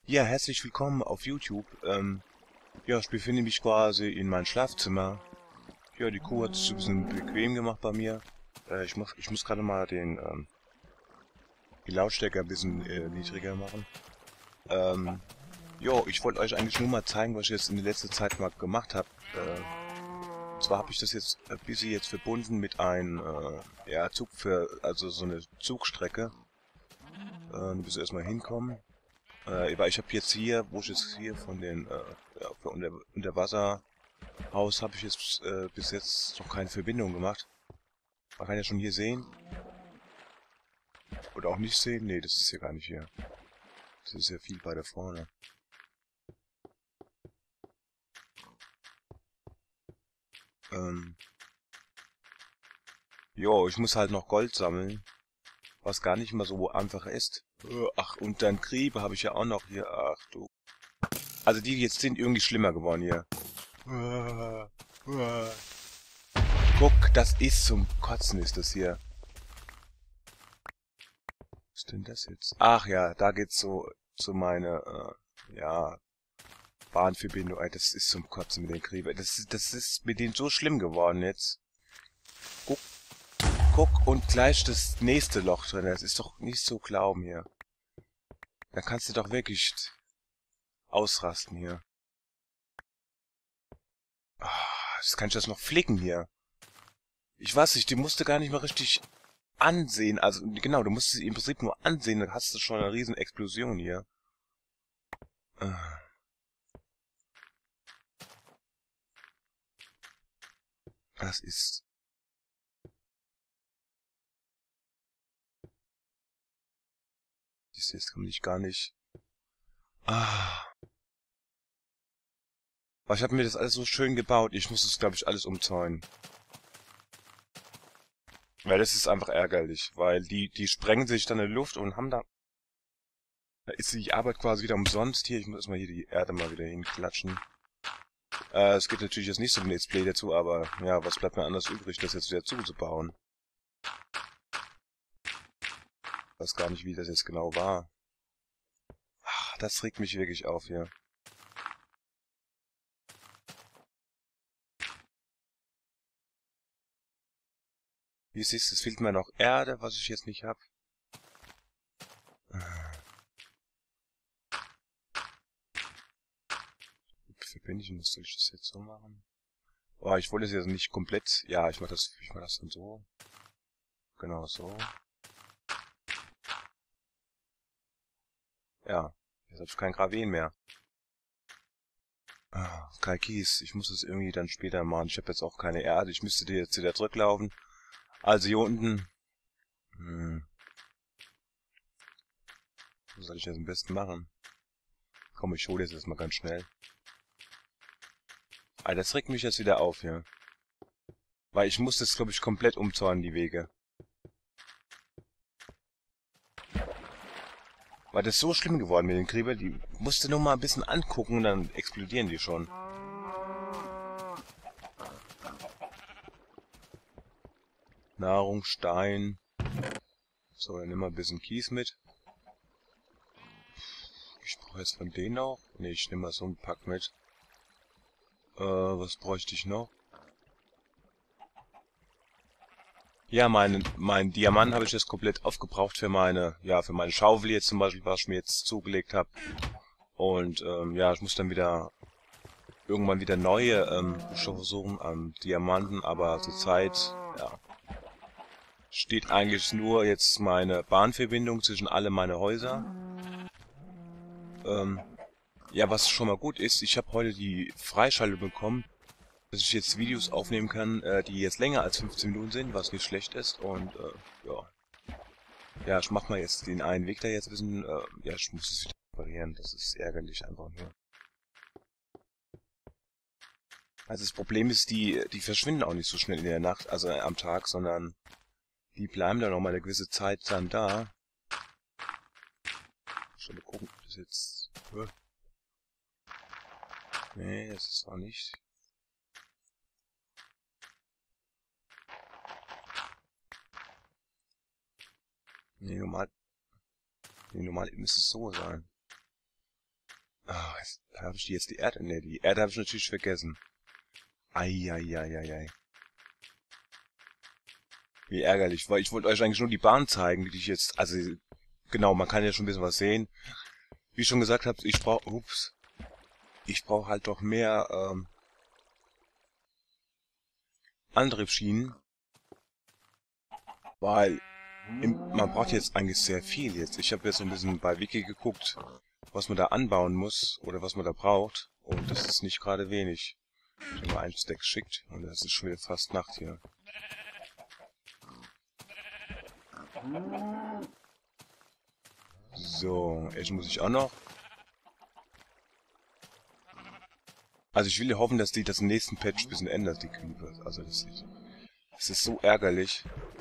Ja, herzlich willkommen auf YouTube. Ja, ich befinde mich quasi in meinem Schlafzimmer. Ja, die Kuh hat es ein bisschen bequem gemacht bei mir. Ich muss gerade mal die Lautstärke ein bisschen niedriger machen. Ähm, jo, ich wollte euch eigentlich nur mal zeigen, was ich jetzt in der letzten Zeit mal gemacht habe. Und zwar habe ich das jetzt ein bisschen jetzt verbunden mit einem ja, also so eine Zugstrecke. Da müssen wir erstmal hinkommen. Aber ich habe jetzt hier, wo ich jetzt hier von den ja, für Unterwasserhaus habe ich jetzt bis jetzt noch keine Verbindung gemacht. Man kann ja schon hier sehen. Oder auch nicht sehen. Nee, das ist ja gar nicht hier. Das ist ja viel weiter vorne. Ähm, jo, ich muss halt noch Gold sammeln. Was gar nicht mal so einfach ist. Ach, und dann Triebe habe ich ja auch noch hier. Ach du. Also die jetzt sind irgendwie schlimmer geworden hier. Guck, das ist zum Kotzen ist das hier. Was ist denn das jetzt? Ach ja, da geht's so zu meine, ja, Bahnverbindung. Ey, das ist zum Kotzen mit den Kriebe. Das ist mit denen so schlimm geworden jetzt. Guck, guck und gleich das nächste Loch drin. Das ist doch nicht zu glauben hier. Da kannst du doch wirklich ausrasten hier. Ah, das kann ich das noch flicken hier. Ich weiß nicht, die musste gar nicht mal richtig ansehen. Also genau, du musst sie im Prinzip nur ansehen, dann hast du schon eine riesen Explosion hier. Ah, das ist... Das kann ich gar nicht... Ah. Aber ich habe mir das alles so schön gebaut. Ich muss es, glaube ich, alles umzäunen. Weil das ist einfach ärgerlich. Weil die sprengen sich dann in die Luft und haben da... Da ist die Arbeit quasi wieder umsonst. Hier, ich muss erstmal hier die Erde mal wieder hinklatschen. Es gibt natürlich jetzt nicht so ein Let's Play dazu, aber ja, was bleibt mir anders übrig, das jetzt wieder zuzubauen? Ich weiß gar nicht, wie das jetzt genau war. Ach, das regt mich wirklich auf hier. Wie siehst du, es fehlt mir noch Erde, was ich jetzt nicht hab. Wie verbinde ich denn das? Soll ich das jetzt so machen? Oh, ich wollte es jetzt nicht komplett... Ja, ich mach das dann so. Genau so. Ja, jetzt habe ich kein Graven mehr. Ah, kein Kies. Ich muss es irgendwie dann später machen. Ich habe jetzt auch keine Erde. Ich müsste dir jetzt wieder zurücklaufen. Also hier unten... Hm, was soll ich jetzt am besten machen? Komm, ich hole jetzt erstmal ganz schnell. Ah, das regt mich jetzt wieder auf hier. Weil ich muss das, glaube ich, komplett umzäunen, die Wege. Weil das ist so schlimm geworden mit den Gräbern, die musst du nur mal ein bisschen angucken und dann explodieren die schon. Nahrung, Stein. So, dann nimm mal ein bisschen Kies mit. Ich brauche jetzt von denen auch. Ne, ich nehme mal so einen Pack mit. Was bräuchte ich noch? Ja, mein Diamant habe ich jetzt komplett aufgebraucht für für meine Schaufel jetzt zum Beispiel, was ich mir jetzt zugelegt habe. Und ja, ich muss dann irgendwann wieder neue Stoffe suchen an Diamanten, aber zurzeit, ja, steht eigentlich nur jetzt meine Bahnverbindung zwischen alle meine Häuser. Ähm, ja, was schon mal gut ist, ich habe heute die Freischaltung bekommen, dass ich jetzt Videos aufnehmen kann, die jetzt länger als 15 Minuten sind, was nicht schlecht ist. Und ja, ja, ich mach mal jetzt den einen Weg da jetzt ein bisschen, ja, ich muss es wieder reparieren, das ist ärgerlich einfach nur. Also das Problem ist, die verschwinden auch nicht so schnell in der Nacht, also am Tag, sondern die bleiben dann noch mal eine gewisse Zeit dann da. Schon mal gucken, ob das jetzt... Nee, das ist auch nicht... Nee, normal müsste es so sein. Ah, habe ich jetzt die Erde? Ne, die Erde habe ich natürlich vergessen. Eieieiei. Wie ärgerlich, weil ich wollte euch eigentlich nur die Bahn zeigen, die ich jetzt, also genau, man kann ja schon ein bisschen was sehen. Wie ich schon gesagt habe, ich brauche halt doch mehr Antriebsschienen, weil man braucht jetzt eigentlich sehr viel jetzt. Ich habe jetzt so ein bisschen bei Wiki geguckt, was man da anbauen muss oder was man da braucht, und das ist nicht gerade wenig. Ich habe mal ein Stack geschickt und das ist schon wieder fast Nacht hier. So, jetzt muss ich auch noch. Also ich will ja hoffen, dass die das im nächsten Patch ein bisschen ändert, die Creeper. Also das ist so ärgerlich.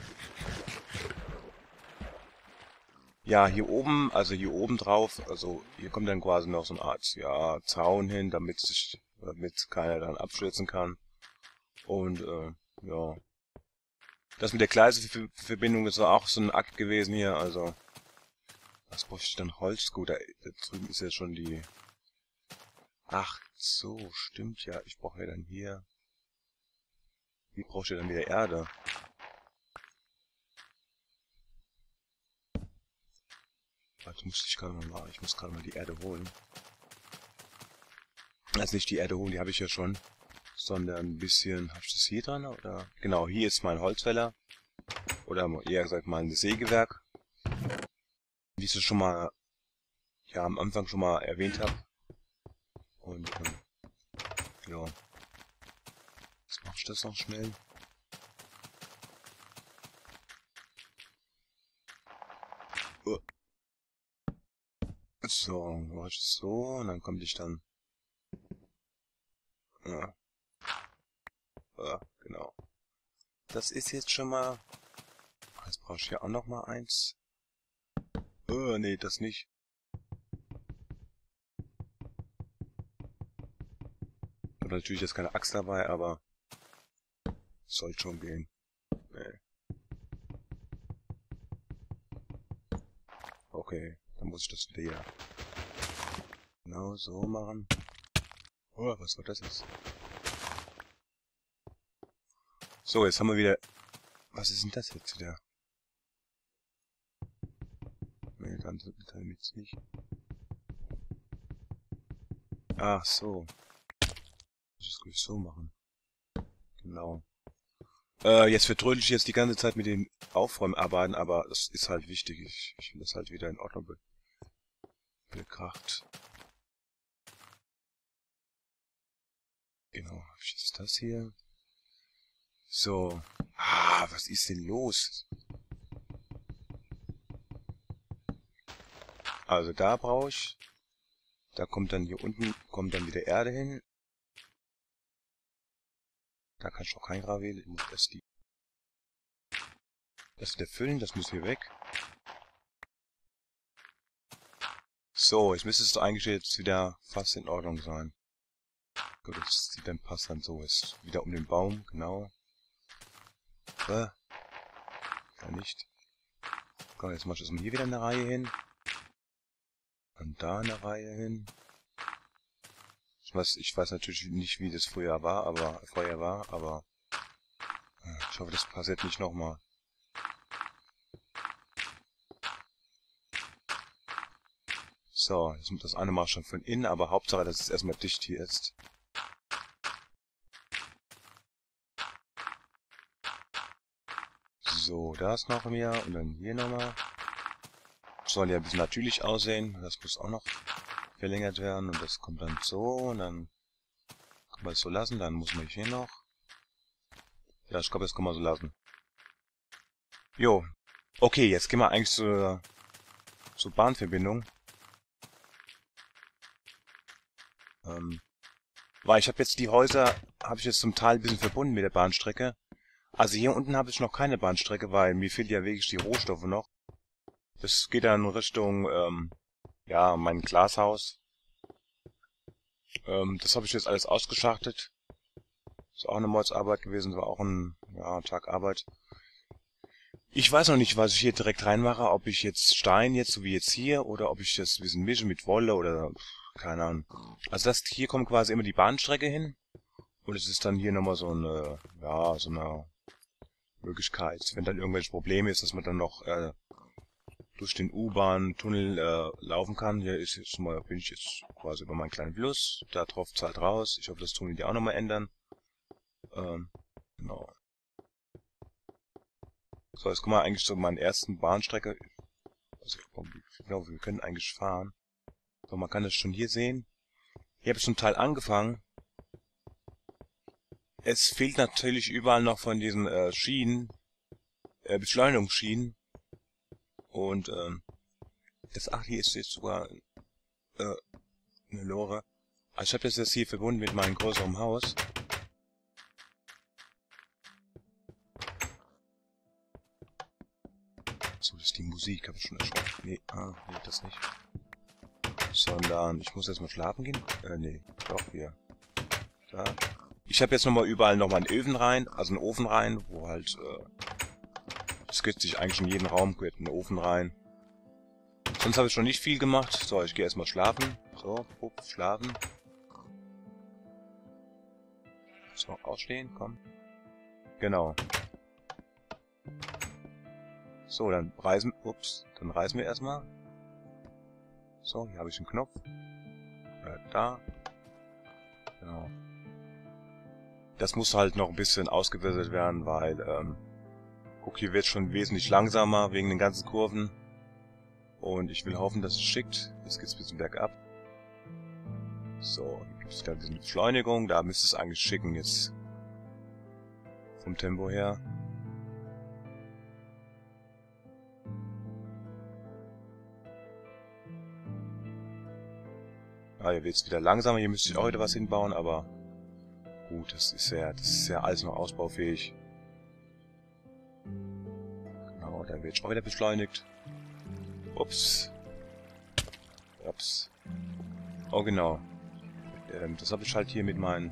Ja, hier oben, also hier oben drauf, also hier kommt dann quasi noch so eine Art, ja, Zaun hin, damit keiner dann abstürzen kann. Und, ja. Das mit der Gleiseverbindung ist auch so ein Akt gewesen hier, also. Was brauche ich dann? Holz? Gut, da drüben ist ja schon die... Ach so, stimmt ja. Ich brauche ja dann hier... Wie brauche ich dann wieder Erde? Warte, ich muss gerade mal die Erde holen. Also nicht die Erde holen, die habe ich ja schon. Sondern ein bisschen... Habe ich das hier dran, oder? Genau, hier ist mein Holzfäller. Oder eher gesagt mein Sägewerk. Wie ich es schon mal... Ja, am Anfang schon mal erwähnt habe. Und, ja. Jetzt mache ich das noch schnell. So, mache ich das so, und dann kommt ich dann... Ja, genau. Das ist jetzt schon mal... Jetzt brauche ich hier auch noch mal eins. Nee, das nicht. Ich habe natürlich jetzt keine Axt dabei, aber... Soll schon gehen. Nee. Okay, dann muss ich das wieder hier... Genau so machen. Oh, was war das jetzt? So, jetzt haben wir wieder... Was ist denn das jetzt wieder? Nee, dann jetzt nicht. Ach so. Das muss ich so machen. Genau. Jetzt vertrödel ich jetzt die ganze Zeit mit den Aufräumarbeiten, aber das ist halt wichtig. Ich will das halt wieder in Ordnung bekracht. Genau, was ist das hier? So. Ah, was ist denn los? Also da brauche ich... Da kommt dann hier unten, kommt dann wieder Erde hin. Da kann ich noch kein Gravel. Ich muss erst das wieder füllen, das muss hier weg. So, jetzt müsste es doch eigentlich jetzt wieder fast in Ordnung sein. Gut, das sieht dann passt dann so. Ist wieder um den Baum, genau. Ja nicht. Komm, jetzt mach ich erstmal hier wieder eine Reihe hin. Und da eine Reihe hin. Ich weiß natürlich nicht, wie das vorher war, aber ich hoffe, das passiert nicht nochmal. So, das eine mache ich schon von innen, aber Hauptsache, dass es erstmal dicht hier ist. So, da ist noch mehr und dann hier nochmal. Soll ja ein bisschen natürlich aussehen. Das muss auch noch verlängert werden und das kommt dann so und dann kann man es so lassen. Dann muss man hier noch. Ja, ich glaube, das kann man so lassen. Jo. Okay, jetzt gehen wir eigentlich zur Bahnverbindung. Weil ich habe jetzt die Häuser, habe ich jetzt zum Teil ein bisschen verbunden mit der Bahnstrecke. Also hier unten habe ich noch keine Bahnstrecke, weil mir fehlt ja wirklich die Rohstoffe noch. Das geht dann Richtung, ja, mein Glashaus. Das habe ich jetzt alles ausgeschachtet. Ist auch eine Mordsarbeit gewesen, war auch ein Tag Arbeit. Ich weiß noch nicht, was ich hier direkt reinmache, ob ich jetzt Stein jetzt, so wie jetzt hier, oder ob ich das ein bisschen mische mit Wolle oder keine Ahnung. Also hier kommt quasi immer die Bahnstrecke hin. Und es ist dann hier nochmal so eine, ja, so eine Möglichkeit, wenn dann irgendwelche Probleme ist, dass man dann noch durch den U-Bahn-Tunnel laufen kann. Hier ist jetzt mal, bin ich jetzt quasi über meinen kleinen Fluss. Da tropft es halt raus. Ich hoffe, das tun die auch nochmal ändern. Genau. So, jetzt kommen wir eigentlich zu meiner ersten Bahnstrecke. Also, ich glaube, wir können eigentlich fahren. So, man kann das schon hier sehen. Hier habe ich zum Teil angefangen. Es fehlt natürlich überall noch von diesen Schienen, Beschleunigungsschienen. Und ach, hier ist jetzt sogar eine Lore. Also ich habe das jetzt hier verbunden mit meinem größeren Haus. So, das ist die Musik, habe ich schon erschrocken. Nee, nee, das nicht. Sondern, ich muss jetzt mal schlafen gehen. Nee, doch, hier. Da. Ich habe jetzt nochmal überall nochmal einen Öfen rein, also einen Ofen rein, wo halt, das geht sich eigentlich in jeden Raum, gehört ein Ofen rein. Sonst habe ich schon nicht viel gemacht. So, ich gehe erstmal schlafen. So, schlafen. So, ausstehen, komm. Genau. So, dann reißen wir erstmal. So, hier habe ich einen Knopf. Da. Genau. Das muss halt noch ein bisschen ausgewässert werden, weil, guck, hier wird schon wesentlich langsamer wegen den ganzen Kurven. Und ich will hoffen, dass es schickt. Jetzt geht's ein bisschen bergab. So, hier gibt es wieder ein bisschen Beschleunigung. Da müsste es eigentlich schicken jetzt. Vom Tempo her. Ah, hier wird es wieder langsamer. Hier müsste ich auch wieder was hinbauen, aber gut, das ist ja alles noch ausbaufähig. Genau, dann wird es auch wieder beschleunigt. Ups. Ups. Oh, genau. Das habe ich halt hier mit meinem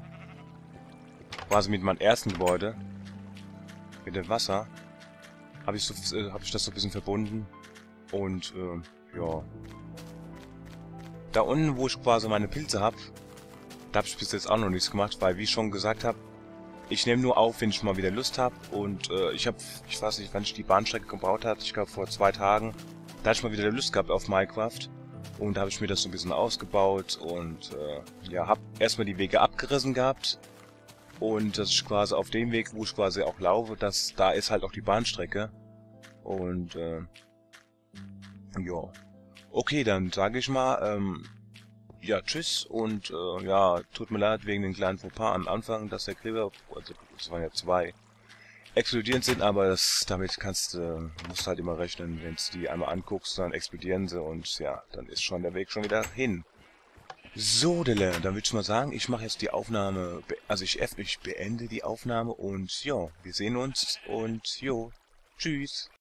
ersten Gebäude. Mit dem Wasser. Habe ich das so ein bisschen verbunden. Und, ja. Da unten, wo ich quasi meine Pilze habe, da habe ich bis jetzt auch noch nichts gemacht, weil, wie ich schon gesagt habe, ich nehme nur auf, wenn ich mal wieder Lust habe. Und ich weiß nicht, wann ich die Bahnstrecke gebaut habe. Ich glaube vor 2 Tagen. Da hatte ich mal wieder Lust gehabt auf Minecraft. Und da habe ich mir das so ein bisschen ausgebaut. Und ja, habe erstmal die Wege abgerissen gehabt. Und dass ich quasi auf dem Weg, wo ich quasi auch laufe, da ist halt auch die Bahnstrecke. Und ja. Okay, dann sage ich mal, ja, tschüss und ja, tut mir leid wegen den kleinen Fauxpas am Anfang, dass der Kleber, also das waren ja 2, explodierend sind, aber damit musst halt immer rechnen, wenn du die einmal anguckst, dann explodieren sie und ja, dann ist schon der Weg schon wieder hin. So, Delle, dann würde ich mal sagen, ich mache jetzt die Aufnahme, also ich beende die Aufnahme und ja, wir sehen uns und jo, tschüss.